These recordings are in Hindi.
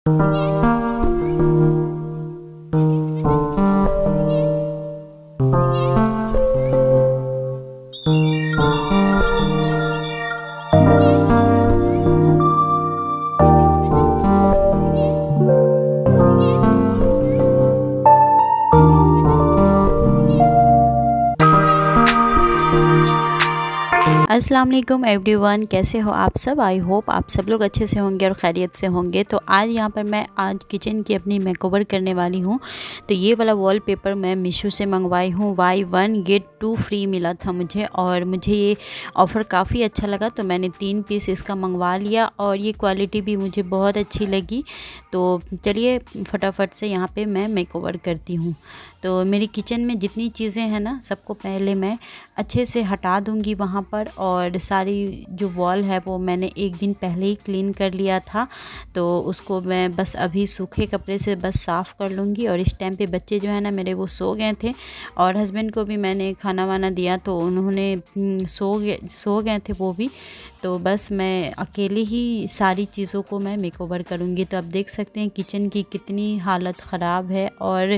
अस्सलाम वालेकुम एवरीवन, कैसे हो आप सब। आई होप आप सब लोग अच्छे से होंगे और खैरियत से होंगे। तो आज यहाँ पर मैं किचन की अपनी मेकओवर करने वाली हूँ। तो ये वाला वॉलपेपर मैं मीशो से मंगवाई हूँ। बाय 1 गेट 2 फ्री मिला था मुझे, और मुझे ये ऑफ़र काफ़ी अच्छा लगा, तो मैंने 3 पीस इसका मंगवा लिया और ये क्वालिटी भी मुझे बहुत अच्छी लगी। तो चलिए फटाफट से यहाँ पर मैं मेकओवर करती हूँ। तो मेरी किचन में जितनी चीज़ें हैं ना, सबको पहले मैं अच्छे से हटा दूँगी वहाँ पर। और सारी जो वॉल है वो मैंने एक दिन पहले ही क्लीन कर लिया था, तो उसको मैं बस अभी सूखे कपड़े से बस साफ़ कर लूँगी। और इस टाइम पे बच्चे जो है ना मेरे, वो सो गए थे, और हस्बैंड को भी मैंने खाना वाना दिया तो उन्होंने सो गए थे वो भी। तो बस मैं अकेले ही सारी चीज़ों को मैं मेकओवर करूँगी। तो आप देख सकते हैं किचन की कितनी हालत ख़राब है, और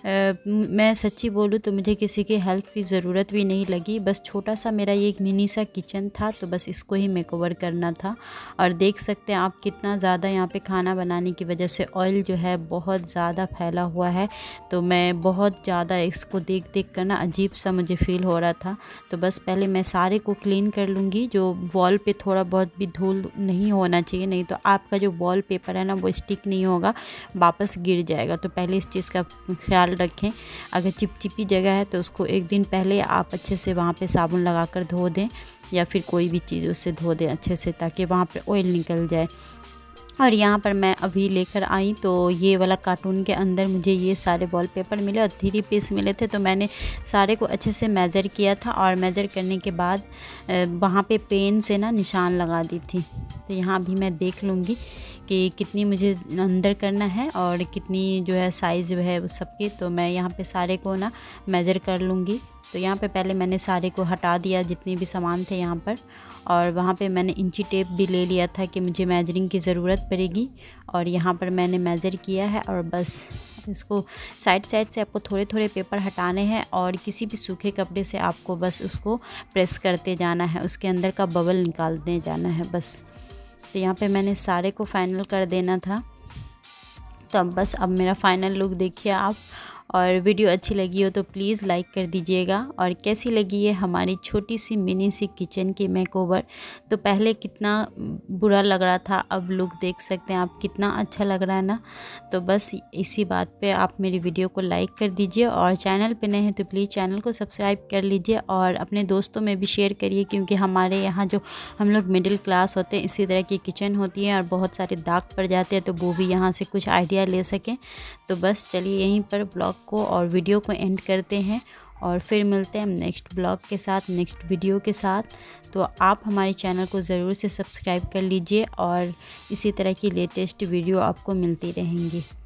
मैं सच्ची बोलूँ तो मुझे किसी की हेल्प की ज़रूरत भी नहीं लगी। बस छोटा सा मेरा ये एक मिनी सा किचन था, तो बस इसको ही मेकओवर करना था। और देख सकते हैं आप कितना ज़्यादा यहाँ पे खाना बनाने की वजह से ऑयल जो है बहुत ज़्यादा फैला हुआ है। तो मैं बहुत ज़्यादा इसको देख कर ना अजीब सा मुझे फ़ील हो रहा था। तो बस पहले मैं सारे को क्लीन कर लूँगी। जो वॉल पे थोड़ा बहुत भी धूल नहीं होना चाहिए, नहीं तो आपका जो वॉल पेपर है ना वो स्टिक नहीं होगा, वापस गिर जाएगा। तो पहले इस चीज़ का ख्याल रखें। अगर चिपचिपी जगह है तो उसको एक दिन पहले आप अच्छे से वहाँ पे साबुन लगाकर धो दें, या फिर कोई भी चीज़ उससे धो दें अच्छे से, ताकि वहाँ पे ऑयल निकल जाए। और यहाँ पर मैं अभी लेकर आई तो ये वाला कार्टून के अंदर मुझे ये सारे वॉलपेपर मिले और 3 पीस मिले थे। तो मैंने सारे को अच्छे से मेज़र किया था, और मेज़र करने के बाद वहाँ पे पेन से ना निशान लगा दी थी। तो यहाँ भी मैं देख लूँगी कि कितनी मुझे अंदर करना है और कितनी जो है साइज़ जो है वो सबके। तो मैं यहाँ पे सारे को ना मेज़र कर लूँगी। तो यहाँ पे पहले मैंने सारे को हटा दिया जितने भी सामान थे यहाँ पर, और वहाँ पे मैंने इंची टेप भी ले लिया था कि मुझे मेजरिंग की ज़रूरत पड़ेगी। और यहाँ पर मैंने मेज़र किया है, और बस इसको साइड से आपको थोड़े थोड़े पेपर हटाने हैं, और किसी भी सूखे कपड़े से आपको बस उसको प्रेस करते जाना है, उसके अंदर का बबल निकालते जाना है बस। तो यहाँ पे मैंने सारे को फाइनल कर देना था। तो अब मेरा फाइनल लुक देखिए आप। और वीडियो अच्छी लगी हो तो प्लीज़ लाइक कर दीजिएगा। और कैसी लगी है हमारी छोटी सी मिनी सी किचन की मेकओवर। तो पहले कितना बुरा लग रहा था, अब लुक देख सकते हैं आप कितना अच्छा लग रहा है ना। तो बस इसी बात पे आप मेरी वीडियो को लाइक कर दीजिए, और चैनल पे नए हैं तो प्लीज़ चैनल को सब्सक्राइब कर लीजिए, और अपने दोस्तों में भी शेयर करिए, क्योंकि हमारे यहाँ जो हम लोग मिडिल क्लास होते हैं, इसी तरह की किचन होती है और बहुत सारे दाग पड़ जाते हैं, तो वो भी यहाँ से कुछ आइडिया ले सकें। तो बस चलिए यहीं पर ब्लॉग को और वीडियो को एंड करते हैं, और फिर मिलते हैं हम नेक्स्ट ब्लॉग के साथ, नेक्स्ट वीडियो के साथ। तो आप हमारे चैनल को ज़रूर से सब्सक्राइब कर लीजिए, और इसी तरह की लेटेस्ट वीडियो आपको मिलती रहेंगी।